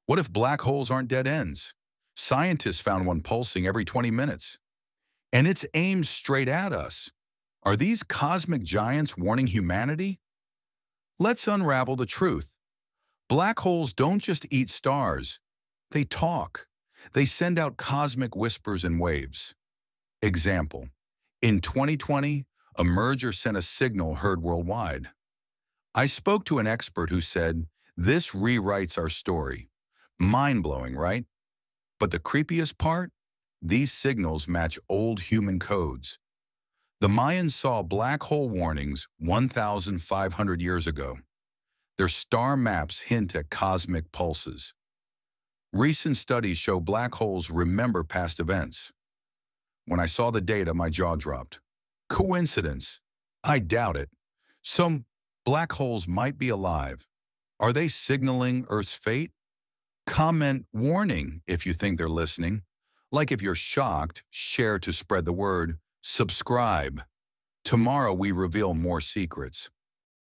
What if black holes aren't dead ends? Scientists found one pulsing every 20 minutes, and it's aimed straight at us. Are these cosmic giants warning humanity? Let's unravel the truth. Black holes don't just eat stars. They talk. They send out cosmic whispers and waves. Example: in 2020, a merger sent a signal heard worldwide. I spoke to an expert who said, "This rewrites our story." Mind-blowing, right? But the creepiest part? These signals match old human codes. The Mayans saw black hole warnings 1,500 years ago. Their star maps hint at cosmic pulses. Recent studies show black holes remember past events. When I saw the data, my jaw dropped. Coincidence? I doubt it. Some black holes might be alive. Are they signaling Earth's fate? Comment warning if you think they're listening. Like if you're shocked, share to spread the word. Subscribe. Tomorrow we reveal more secrets.